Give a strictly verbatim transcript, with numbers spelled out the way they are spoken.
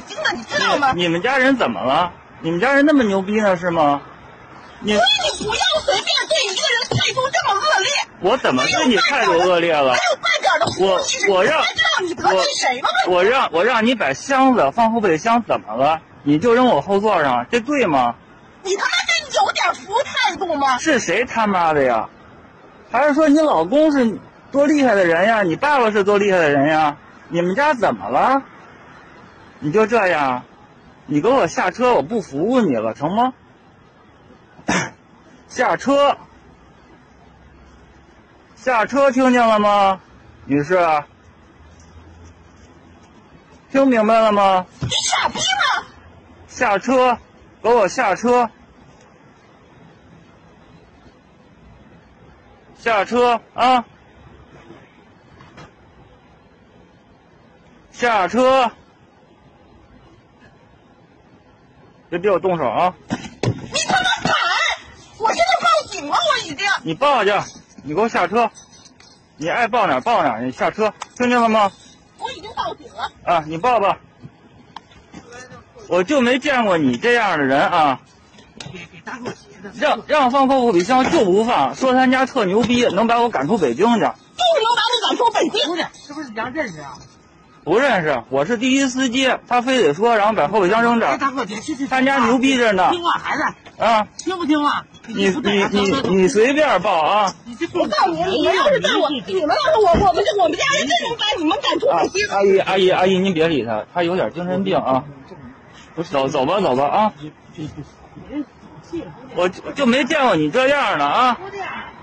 京的，你知道吗？ 你, 你们家人怎么了？你们家人那么牛逼呢是吗？你所以你不要随便对一个人态度这么恶劣。 我怎么对你态度恶劣了？ 还有半点的我我让才知道你得罪谁了吗？ 我让我让你把箱子放后备箱，怎么了？你就扔我后座上，这对吗？ 你他妈真有点服态度吗？ 是谁他妈的呀？还是说你老公是多厉害的人呀？你爸爸是多厉害的人呀？你们家怎么了？你就这样，你给我下车，我不服务你了，成吗？下车，下车，听见了吗，女士？听明白了吗？ 你傻逼吗？ 下车，给我下车，下车啊！下车，别对我动手啊！ 你他妈敢！我现在报警了，我已经。 你报去，你给我下车，你爱报哪儿报哪儿，你下车，听见了吗？ 我已经报警了。 啊，你报吧。我就没见过你这样的人啊！让让放后备箱就不放，说他家特牛逼，能把我赶出北京去。就是能把你赶出北京。 不是，是不是咱认识啊？ 不认识，我是滴滴司机，他非得说，然后把后备箱扔这儿。 大哥，别去去。 他家牛逼着呢。 听话，孩子。 啊。 听不听话？ 你你你你随便报啊！ 我告诉你，你们要是对我，你们要是我，我们我们家人真能把你们赶出北京。 阿姨阿姨阿姨，您别理他，他有点精神病啊。走走吧走吧啊！我就没见过你这样的啊！